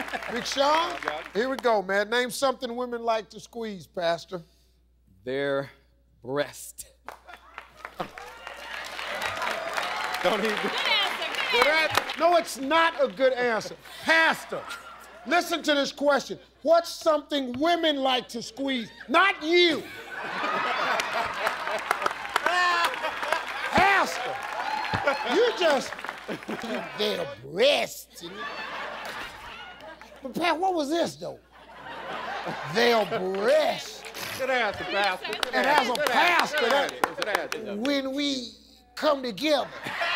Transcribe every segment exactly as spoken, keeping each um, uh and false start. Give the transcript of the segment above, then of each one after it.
Big Sean, here we go, man. Name something women like to squeeze, Pastor. Their breast. Don't even... Good answer. No, it's not a good answer. Pastor, listen to this question. What's something women like to squeeze? Not you. Pastor, you just... Their breasts. But, Pat, what was this, though? Their breasts. Good answer, Pastor. Good and answer. as a Good pastor, answer. that, Good answer. Good answer. when we come together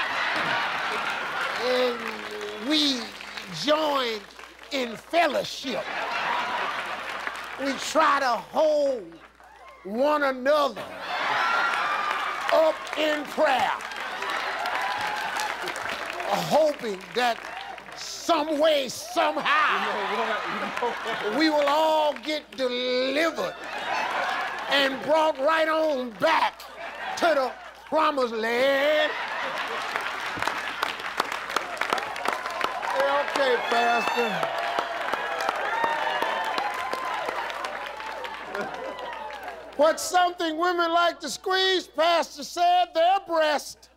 and we join in fellowship, we try to hold one another up in prayer, hoping that some way, somehow, we will all get delivered and brought right on back to the promised land. Yeah, okay, Pastor. What's something women like to squeeze? Pastor said their breast.